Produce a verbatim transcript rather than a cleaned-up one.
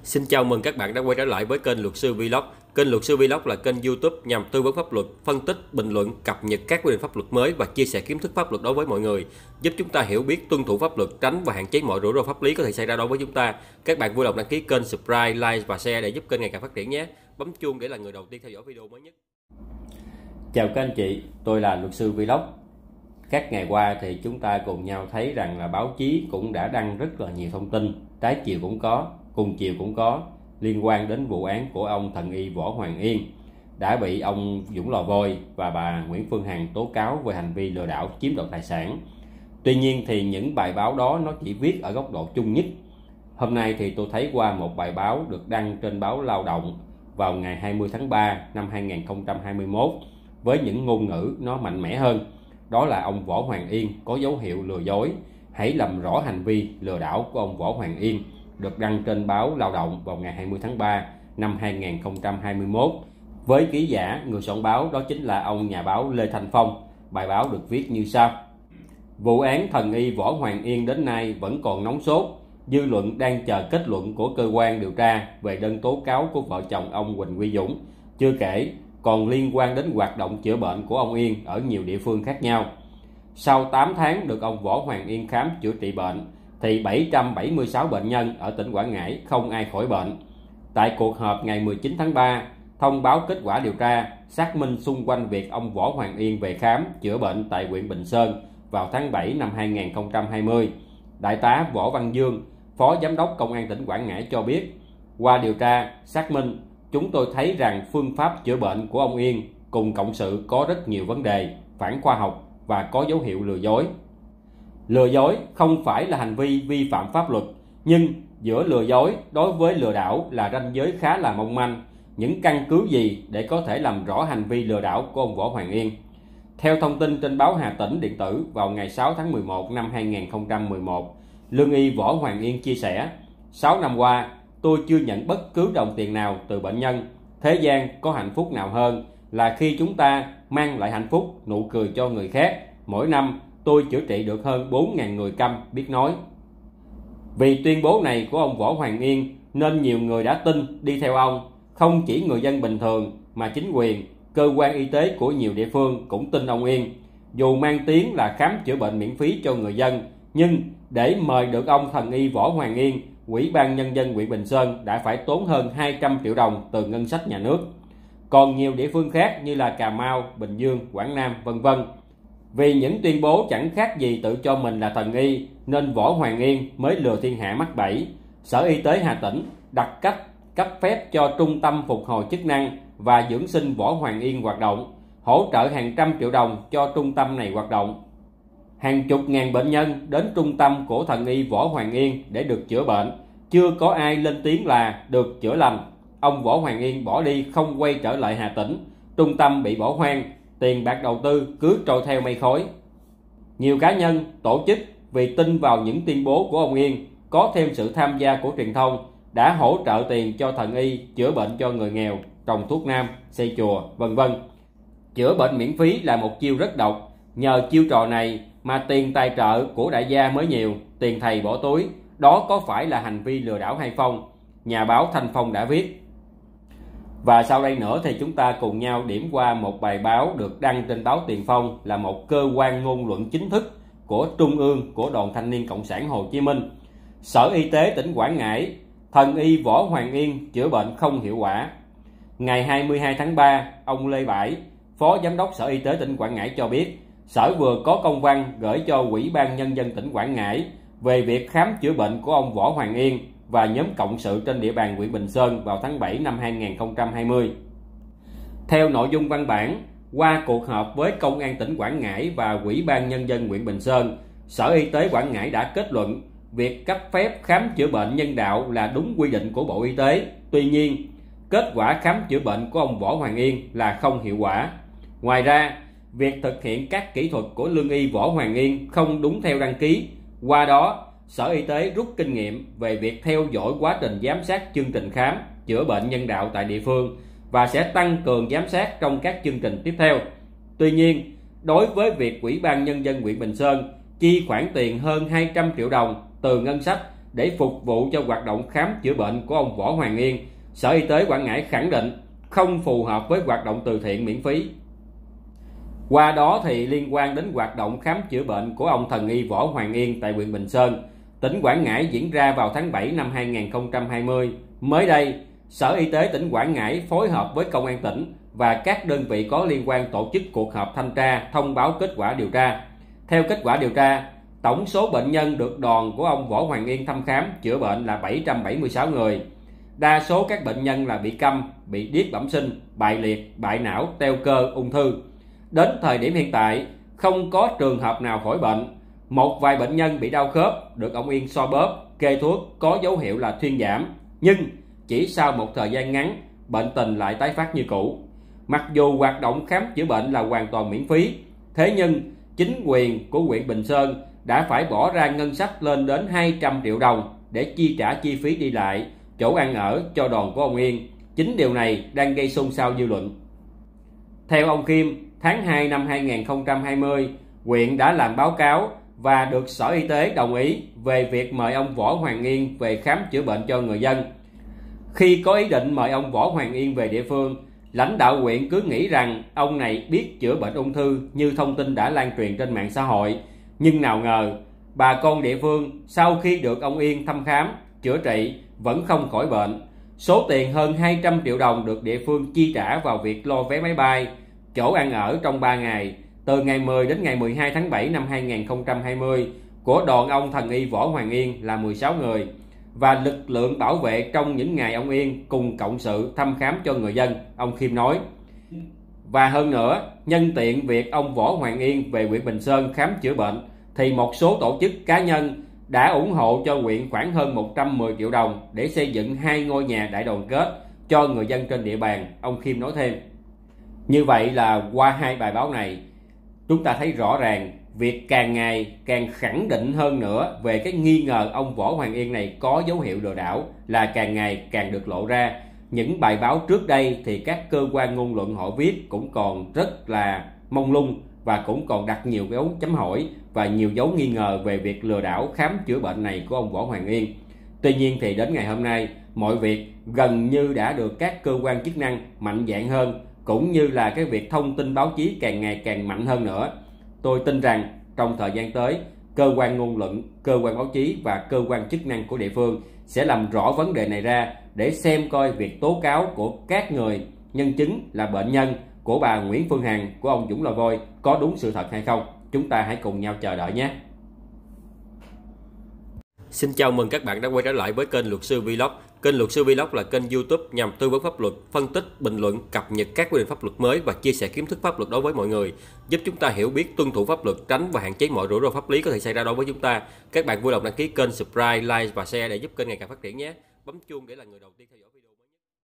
Xin chào mừng các bạn đã quay trở lại với kênh Luật sư Vlog. Kênh Luật sư Vlog là kênh YouTube nhằm tư vấn pháp luật, phân tích, bình luận, cập nhật các quy định pháp luật mới và chia sẻ kiến thức pháp luật đối với mọi người, giúp chúng ta hiểu biết, tuân thủ pháp luật, tránh và hạn chế mọi rủi ro pháp lý có thể xảy ra đối với chúng ta. Các bạn vui lòng đăng ký kênh, subscribe, like và share để giúp kênh ngày càng phát triển nhé. Bấm chuông để là người đầu tiên theo dõi video mới nhất. Chào các anh chị, tôi là Luật sư Vlog. Các ngày qua thì chúng ta cùng nhau thấy rằng là báo chí cũng đã đăng rất là nhiều thông tin, trái chiều cũng có, cùng chiều cũng có, liên quan đến vụ án của ông thần y Võ Hoàng Yên đã bị ông Dũng Lò Vôi và bà Nguyễn Phương Hằng tố cáo về hành vi lừa đảo chiếm đoạt tài sản. Tuy nhiên thì những bài báo đó nó chỉ viết ở góc độ chung nhất. Hôm nay thì tôi thấy qua một bài báo được đăng trên báo Lao động vào ngày hai mươi tháng ba năm hai nghìn không trăm hai mươi mốt với những ngôn ngữ nó mạnh mẽ hơn. Đó là ông Võ Hoàng Yên có dấu hiệu lừa dối, hãy làm rõ hành vi lừa đảo của ông Võ Hoàng Yên, được đăng trên báo Lao động vào ngày hai mươi tháng ba năm hai nghìn không trăm hai mươi mốt. Với ký giả, người soạn báo đó chính là ông nhà báo Lê Thanh Phong. Bài báo được viết như sau: Vụ án thần y Võ Hoàng Yên đến nay vẫn còn nóng sốt. Dư luận đang chờ kết luận của cơ quan điều tra về đơn tố cáo của vợ chồng ông Huỳnh Uy Dũng. Chưa kể, còn liên quan đến hoạt động chữa bệnh của ông Yên ở nhiều địa phương khác nhau. Sau tám tháng được ông Võ Hoàng Yên khám chữa trị bệnh, thì bảy trăm bảy mươi sáu bệnh nhân ở tỉnh Quảng Ngãi không ai khỏi bệnh. Tại cuộc họp ngày mười chín tháng ba, thông báo kết quả điều tra, xác minh xung quanh việc ông Võ Hoàng Yên về khám chữa bệnh tại huyện Bình Sơn vào tháng bảy năm hai nghìn không trăm hai mươi. Đại tá Võ Văn Dương, Phó Giám đốc Công an tỉnh Quảng Ngãi cho biết, qua điều tra, xác minh, chúng tôi thấy rằng phương pháp chữa bệnh của ông Yên cùng cộng sự có rất nhiều vấn đề, phản khoa học và có dấu hiệu lừa dối. Lừa dối không phải là hành vi vi phạm pháp luật, nhưng giữa lừa dối đối với lừa đảo là ranh giới khá là mong manh. Những căn cứ gì để có thể làm rõ hành vi lừa đảo của ông Võ Hoàng Yên? Theo thông tin trên báo Hà Tĩnh điện tử vào ngày sáu tháng mười một năm hai nghìn không trăm mười một, lương y Võ Hoàng Yên chia sẻ: sáu năm qua, tôi chưa nhận bất cứ đồng tiền nào từ bệnh nhân. Thế gian có hạnh phúc nào hơn là khi chúng ta mang lại hạnh phúc, nụ cười cho người khác. Mỗi năm, tôi chữa trị được hơn bốn nghìn người câm biết nói. Vì tuyên bố này của ông Võ Hoàng Yên nên nhiều người đã tin đi theo ông. Không chỉ người dân bình thường mà chính quyền, cơ quan y tế của nhiều địa phương cũng tin ông Yên. Dù mang tiếng là khám chữa bệnh miễn phí cho người dân, nhưng để mời được ông thần y Võ Hoàng Yên, Ủy ban Nhân dân huyện Bình Sơn đã phải tốn hơn hai trăm triệu đồng từ ngân sách nhà nước. Còn nhiều địa phương khác như là Cà Mau, Bình Dương, Quảng Nam, vân vân. Vì những tuyên bố chẳng khác gì tự cho mình là thần y nên Võ Hoàng Yên mới lừa thiên hạ mắc bẫy. Sở Y tế Hà Tĩnh đặt cách cấp phép cho Trung tâm Phục hồi chức năng và dưỡng sinh Võ Hoàng Yên hoạt động, hỗ trợ hàng trăm triệu đồng cho trung tâm này hoạt động. Hàng chục ngàn bệnh nhân đến trung tâm của thần y Võ Hoàng Yên để được chữa bệnh, chưa có ai lên tiếng là được chữa lành. Ông Võ Hoàng Yên bỏ đi không quay trở lại Hà Tĩnh, trung tâm bị bỏ hoang, tiền bạc đầu tư cứ trôi theo mây khói. Nhiều cá nhân, tổ chức vì tin vào những tuyên bố của ông Yên, có thêm sự tham gia của truyền thông, đã hỗ trợ tiền cho thần y chữa bệnh cho người nghèo, trồng thuốc nam, xây chùa, vân vân. Chữa bệnh miễn phí là một chiêu rất độc. Nhờ chiêu trò này mà tiền tài trợ của đại gia mới nhiều, tiền thầy bỏ túi. Đó có phải là hành vi lừa đảo hay không? Nhà báo Thanh Phong đã viết. Và sau đây nữa thì chúng ta cùng nhau điểm qua một bài báo được đăng trên báo Tiền Phong, là một cơ quan ngôn luận chính thức của Trung ương của Đoàn Thanh niên Cộng sản Hồ Chí Minh. Sở Y tế tỉnh Quảng Ngãi, thần y Võ Hoàng Yên chữa bệnh không hiệu quả. Ngày hai mươi hai tháng ba, ông Lê Bãi, Phó Giám đốc Sở Y tế tỉnh Quảng Ngãi cho biết, Sở vừa có công văn gửi cho Ủy ban Nhân dân tỉnh Quảng Ngãi về việc khám chữa bệnh của ông Võ Hoàng Yên và nhóm cộng sự trên địa bàn huyện Bình Sơn vào tháng bảy năm hai nghìn không trăm hai mươi. Theo nội dung văn bản, qua cuộc họp với Công an tỉnh Quảng Ngãi và Ủy ban Nhân dân huyện Bình Sơn, Sở Y tế Quảng Ngãi đã kết luận việc cấp phép khám chữa bệnh nhân đạo là đúng quy định của Bộ Y tế. Tuy nhiên, kết quả khám chữa bệnh của ông Võ Hoàng Yên là không hiệu quả. Ngoài ra, việc thực hiện các kỹ thuật của lương y Võ Hoàng Yên không đúng theo đăng ký. Qua đó, Sở Y tế rút kinh nghiệm về việc theo dõi quá trình giám sát chương trình khám, chữa bệnh nhân đạo tại địa phương và sẽ tăng cường giám sát trong các chương trình tiếp theo. Tuy nhiên, đối với việc Ủy ban Nhân dân huyện Bình Sơn chi khoản tiền hơn hai trăm triệu đồng từ ngân sách để phục vụ cho hoạt động khám chữa bệnh của ông Võ Hoàng Yên, Sở Y tế Quảng Ngãi khẳng định không phù hợp với hoạt động từ thiện miễn phí. Qua đó thì liên quan đến hoạt động khám chữa bệnh của ông thần y Võ Hoàng Yên tại huyện Bình Sơn, tỉnh Quảng Ngãi diễn ra vào tháng bảy năm hai nghìn không trăm hai mươi. Mới đây, Sở Y tế tỉnh Quảng Ngãi phối hợp với Công an tỉnh và các đơn vị có liên quan tổ chức cuộc họp thanh tra thông báo kết quả điều tra. Theo kết quả điều tra, tổng số bệnh nhân được đoàn của ông Võ Hoàng Yên thăm khám chữa bệnh là bảy trăm bảy mươi sáu người. Đa số các bệnh nhân là bị câm, bị điếc bẩm sinh, bại liệt, bại não, teo cơ, ung thư. Đến thời điểm hiện tại, không có trường hợp nào khỏi bệnh. Một vài bệnh nhân bị đau khớp được ông Yên xoa bóp, kê thuốc có dấu hiệu là thuyên giảm, nhưng chỉ sau một thời gian ngắn, bệnh tình lại tái phát như cũ. Mặc dù hoạt động khám chữa bệnh là hoàn toàn miễn phí, thế nhưng chính quyền của huyện Bình Sơn đã phải bỏ ra ngân sách lên đến hai trăm triệu đồng để chi trả chi phí đi lại, chỗ ăn ở cho đoàn của ông Yên. Chính điều này đang gây xôn xao dư luận. Theo ông Kim, tháng hai năm hai nghìn không trăm hai mươi, huyện đã làm báo cáo và được Sở Y tế đồng ý về việc mời ông Võ Hoàng Yên về khám chữa bệnh cho người dân. Khi có ý định mời ông Võ Hoàng Yên về địa phương, lãnh đạo huyện cứ nghĩ rằng ông này biết chữa bệnh ung thư như thông tin đã lan truyền trên mạng xã hội. Nhưng nào ngờ, bà con địa phương sau khi được ông Yên thăm khám, chữa trị vẫn không khỏi bệnh. Số tiền hơn hai trăm triệu đồng được địa phương chi trả vào việc lo vé máy bay, chỗ ăn ở trong ba ngày, từ ngày mười đến ngày mười hai tháng bảy năm hai nghìn không trăm hai mươi, của đoàn ông thần y Võ Hoàng Yên là mười sáu người, và lực lượng bảo vệ trong những ngày ông Yên cùng cộng sự thăm khám cho người dân, ông Kim nói. Và hơn nữa, nhân tiện việc ông Võ Hoàng Yên về huyện Bình Sơn khám chữa bệnh, thì một số tổ chức cá nhân đã ủng hộ cho huyện khoảng hơn một trăm mười triệu đồng để xây dựng hai ngôi nhà đại đoàn kết cho người dân trên địa bàn, ông Kim nói thêm. Như vậy là qua hai bài báo này, chúng ta thấy rõ ràng việc càng ngày càng khẳng định hơn nữa về cái nghi ngờ ông Võ Hoàng Yên này có dấu hiệu lừa đảo là càng ngày càng được lộ ra. Những bài báo trước đây thì các cơ quan ngôn luận họ viết cũng còn rất là mông lung và cũng còn đặt nhiều dấu chấm hỏi và nhiều dấu nghi ngờ về việc lừa đảo khám chữa bệnh này của ông Võ Hoàng Yên. Tuy nhiên thì đến ngày hôm nay, mọi việc gần như đã được các cơ quan chức năng mạnh dạn hơn, cũng như là cái việc thông tin báo chí càng ngày càng mạnh hơn nữa. Tôi tin rằng trong thời gian tới, cơ quan ngôn luận, cơ quan báo chí và cơ quan chức năng của địa phương sẽ làm rõ vấn đề này ra để xem coi việc tố cáo của các người nhân chứng là bệnh nhân của bà Nguyễn Phương Hằng, của ông Dũng Lò Vôi có đúng sự thật hay không. Chúng ta hãy cùng nhau chờ đợi nhé. Xin chào mừng các bạn đã quay trở lại với kênh Luật sư Vlog. Kênh Luật sư Vlog là kênh YouTube nhằm tư vấn pháp luật, phân tích, bình luận, cập nhật các quy định pháp luật mới và chia sẻ kiến thức pháp luật đối với mọi người, giúp chúng ta hiểu biết, tuân thủ pháp luật, tránh và hạn chế mọi rủi ro pháp lý có thể xảy ra đối với chúng ta. Các bạn vui lòng đăng ký kênh, subscribe, like và share để giúp kênh ngày càng phát triển nhé. Bấm chuông để là người đầu tiên theo dõi video.